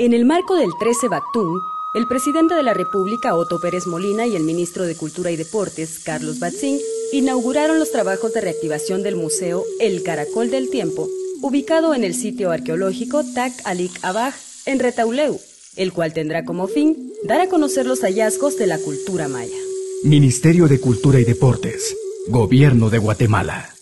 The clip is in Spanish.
En el marco del 13 Bactún, el presidente de la República, Otto Pérez Molina, y el ministro de Cultura y Deportes, Carlos Batzín, inauguraron los trabajos de reactivación del Museo El Caracol del Tiempo, ubicado en el sitio arqueológico Tac Alik Abaj, en Retauleu, el cual tendrá como fin dar a conocer los hallazgos de la cultura maya. Ministerio de Cultura y Deportes, Gobierno de Guatemala.